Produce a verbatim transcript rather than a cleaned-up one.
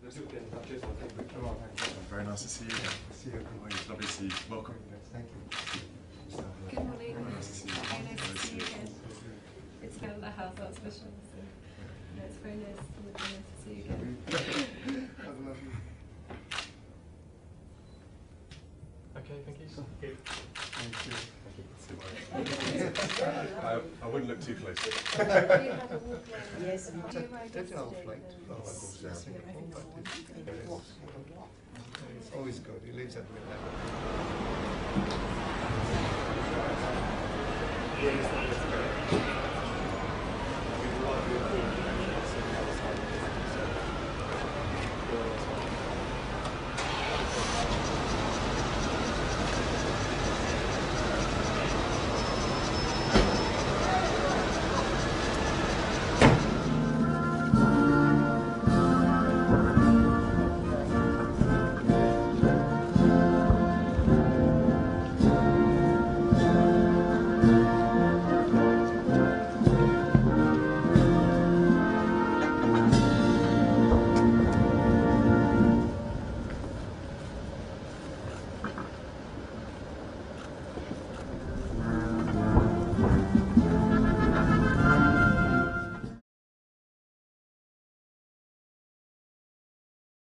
Duchess of Cambridge. Oh, thank you. Very nice to see you again. See you. Oh, it's lovely to see you. Welcome. Thank you. Good morning. Very nice to see you. Very nice Very to see you nice again. It's kind of the house, that's for sure. So, no, it's very nice, very nice to see you again. Have a lovely. Okay, thank you. Thank you. I, I wouldn't look too close. Yes, we Do you ride Take an old yesterday flight. then? Oh, of course, yeah. Singapore, but it's, it's always good. He lives at midnight.